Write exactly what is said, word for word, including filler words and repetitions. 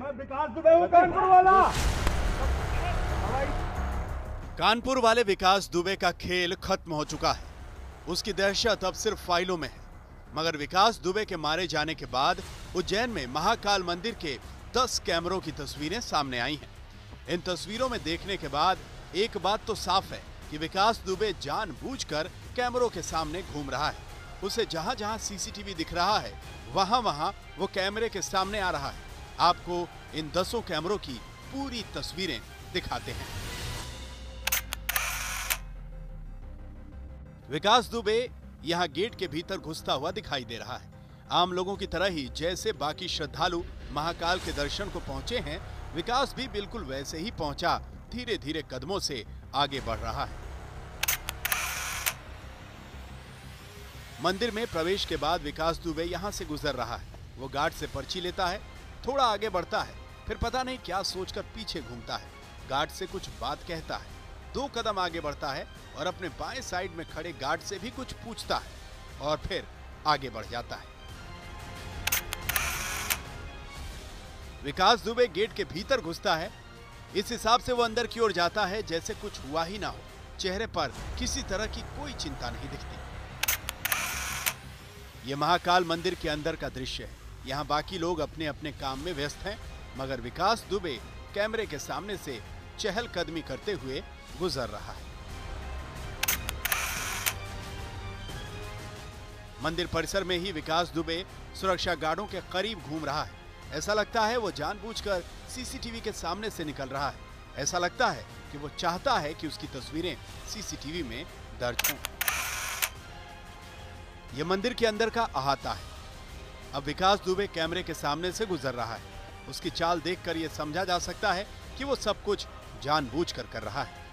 विकास दुबे वो कानपुर वाला। कानपुर वाले विकास दुबे का खेल खत्म हो चुका है। उसकी दहशत अब सिर्फ फाइलों में है। मगर विकास दुबे के मारे जाने के बाद उज्जैन में महाकाल मंदिर के दस कैमरों की तस्वीरें सामने आई हैं। इन तस्वीरों में देखने के बाद एक बात तो साफ है कि विकास दुबे जानबूझकर कैमरों के सामने घूम रहा है। उसे जहां जहां सीसीटीवी दिख रहा है वहां वहां वो कैमरे के सामने आ रहा है। आपको इन दसों कैमरों की पूरी तस्वीरें दिखाते हैं। विकास दुबे यहां गेट के भीतर घुसता हुआ दिखाई दे रहा है। आम लोगों की तरह ही जैसे बाकी श्रद्धालु महाकाल के दर्शन को पहुंचे हैं, विकास भी बिल्कुल वैसे ही पहुंचा, धीरे धीरे कदमों से आगे बढ़ रहा है। मंदिर में प्रवेश के बाद विकास दुबे यहां से गुजर रहा है। वो गार्ड से पर्ची लेता है, थोड़ा आगे बढ़ता है, फिर पता नहीं क्या सोचकर पीछे घूमता है, गार्ड से कुछ बात कहता है, दो कदम आगे बढ़ता है और अपने बाएं साइड में खड़े गार्ड से भी कुछ पूछता है और फिर आगे बढ़ जाता है। विकास दुबे गेट के भीतर घुसता है। इस हिसाब से वो अंदर की ओर जाता है जैसे कुछ हुआ ही ना हो। चेहरे पर किसी तरह की कोई चिंता नहीं दिखती। ये महाकाल मंदिर के अंदर का दृश्य है। यहाँ बाकी लोग अपने अपने काम में व्यस्त हैं, मगर विकास दुबे कैमरे के सामने से चहलकदमी करते हुए गुजर रहा है। मंदिर परिसर में ही विकास दुबे सुरक्षा गार्डों के करीब घूम रहा है। ऐसा लगता है वो जानबूझकर सीसीटीवी के सामने से निकल रहा है। ऐसा लगता है कि वो चाहता है कि उसकी तस्वीरें सीसीटीवी में दर्ज हों। यह मंदिर के अंदर का अहाता है। अब विकास दुबे कैमरे के सामने से गुजर रहा है। उसकी चाल देखकर यह समझा जा सकता है कि वो सब कुछ जानबूझकर कर रहा है।